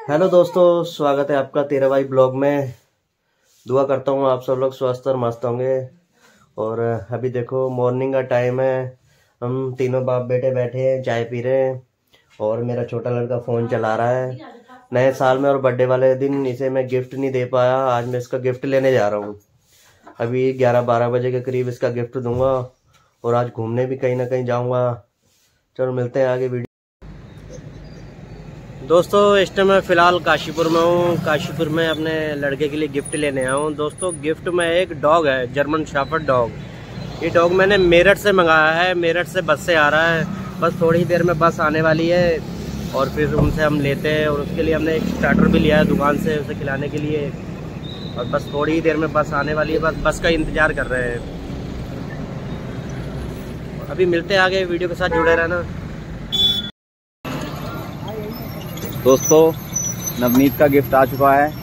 Hello दोस्तों, स्वागत है आपका तेरा भाई ब्लॉग में। दुआ करता हूँ आप सब लोग स्वस्थ और मस्त होंगे। और अभी देखो मॉर्निंग का टाइम है। हम तीनों बाप बेटे बैठे हैं, चाय पी रहे हैं और मेरा छोटा लड़का फ़ोन चला रहा है। नए साल में और बर्थडे वाले दिन इसे मैं गिफ्ट नहीं दे पाया। आज मैं इसका गिफ्ट लेने जा रहा हूँ। अभी 11-12 बजे के करीब इसका गिफ्ट दूंगा और आज घूमने भी कहीं ना कहीं जाऊँगा। चलो मिलते हैं आगे वीडियो। दोस्तों इस टाइम मैं फ़िलहाल काशीपुर में हूँ। काशीपुर में अपने लड़के के लिए गिफ्ट लेने आया हूँ। दोस्तों गिफ्ट में एक डॉग है, जर्मन शेफर्ड डॉग। ये डॉग मैंने मेरठ से मंगाया है। मेरठ से बस से आ रहा है। बस थोड़ी देर में बस आने वाली है और फिर उनसे हम लेते हैं। और उसके लिए हमने एक स्टार्टर भी लिया है दुकान से उसे खिलाने के लिए। और बस थोड़ी ही देर में बस आने वाली है। बस का इंतज़ार कर रहे हैं। अभी मिलते हैं आगे, वीडियो के साथ जुड़े रहना। दोस्तों नवनीत का गिफ्ट आ चुका है।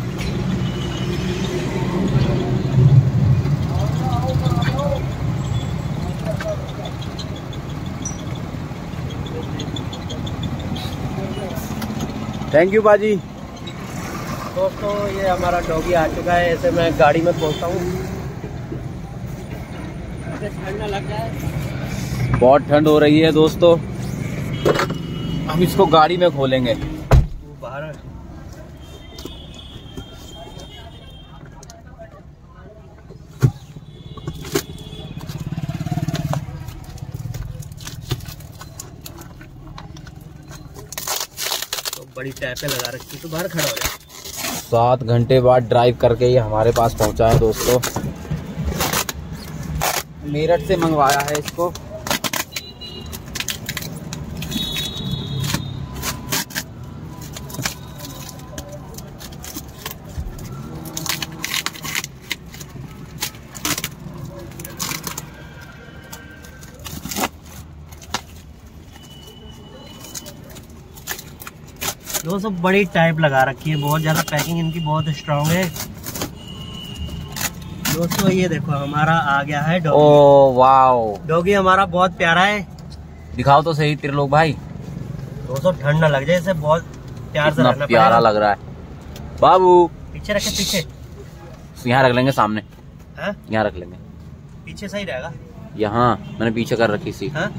थैंक यू बाजी। दोस्तों ये हमारा डॉगी आ चुका है। ऐसे मैं गाड़ी में पहुंचता हूँ। ठंड लग जाए, बहुत ठंड हो रही है दोस्तों। हम इसको गाड़ी में खोलेंगे। बाहर तो बड़ी टैपें लगा रखी, तो बाहर खड़ा हो जाए। 7 घंटे बाद ड्राइव करके ये हमारे पास पहुंचा है दोस्तों। मेरठ से मंगवाया है इसको। दोस्तों बड़ी टाइप लगा रखी है, बहुत ज्यादा पैकिंग इनकी बहुत स्ट्रांग है। दोस्तों ये देखो हमारा आ गया है डॉगी। ओ वाओ, डॉगी हमारा बहुत प्यारा है। दिखाओ तो सही त्रिलोक भाई। दोस्तों ठंड ना लग जाए, इसे बहुत प्यार से रखना प्यारा लग रहा है बाबू। पीछे रखे, पीछे यहाँ रख लेंगे, सामने हाँ? यहाँ रख लेंगे। पीछे सही रहेगा। यहाँ मैंने पीछे कर रखी सी। हाँ?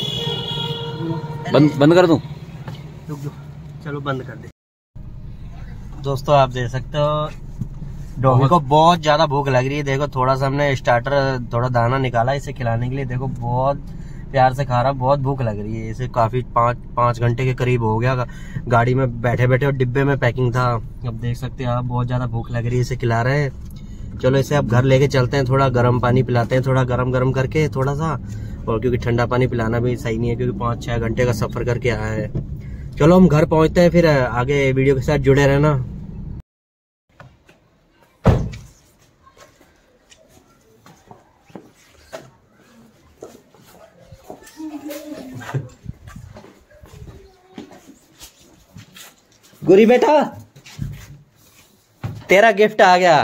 बंद कर दूं? रुक चलो बंद कर दे। दोस्तों आप देख सकते हो डॉगी को बहुत ज्यादा भूख लग रही है। देखो थोड़ा सा हमने स्टार्टर, थोड़ा दाना निकाला इसे खिलाने के लिए। देखो बहुत प्यार से खा रहा, बहुत भूख लग रही है इसे। काफी 5 घंटे के करीब हो गया गाड़ी में बैठे बैठे और डिब्बे में पैकिंग था। अब देख सकते हैं आप, बहुत ज्यादा भूख लग रही है, इसे खिला रहे हैं। चलो इसे अब घर लेके चलते हैं। थोड़ा गर्म पानी पिलाते हैं, थोड़ा गरम करके थोड़ा सा। और क्योंकि ठंडा पानी पिलाना भी सही नहीं है, क्योंकि 5-6 घंटे का सफर करके आया है। चलो हम घर पहुंचते हैं, फिर आगे वीडियो के साथ जुड़े रहना। गुरी बेटा तेरा गिफ्ट आ गया।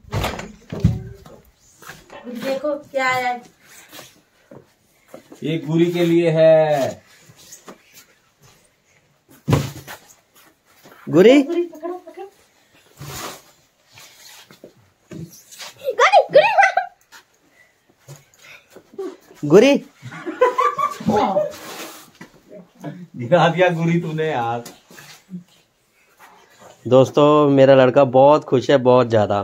देखो क्या है। ये गुरी के लिए है। गुरी गुरी पकड़ो पकड़ो। गुरी गुरी दिखा दिया गुरी तूने यार। दोस्तों मेरा लड़का बहुत खुश है, बहुत ज्यादा।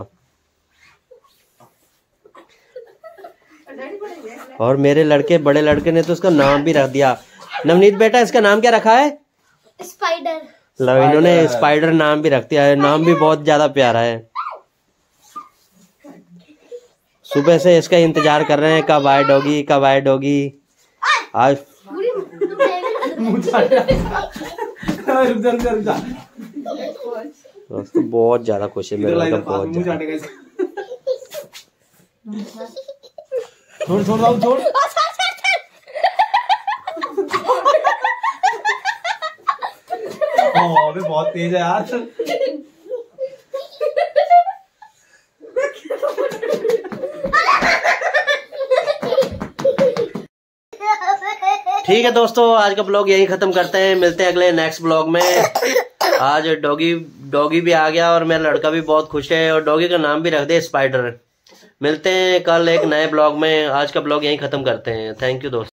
और मेरे लड़के, बड़े लड़के ने तो उसका नाम भी रख दिया। नवनीत बेटा इसका नाम क्या रखा है? स्पाइडर। लो इन्होंने स्पाइडर नाम भी रख दिया है। नाम भी बहुत ज्यादा प्यारा है। सुबह से इसका इंतजार कर रहे हैं, कब आए डॉगी, कब आए डॉगी। आज दोस्तों बहुत ज्यादा खुश है मेरा लड़का, बहुत ज्यादा। छोड़ अबे बहुत तेज है यार। ठीक है दोस्तों, आज का ब्लॉग यही खत्म करते हैं। मिलते हैं अगले नेक्स्ट ब्लॉग में। आज डॉगी भी आ गया और मेरा लड़का भी बहुत खुश है और डॉगी का नाम भी रख दे स्पाइडर। मिलते हैं कल एक नए ब्लॉग में। आज का ब्लॉग यहीं खत्म करते हैं। थैंक यू दोस्तों।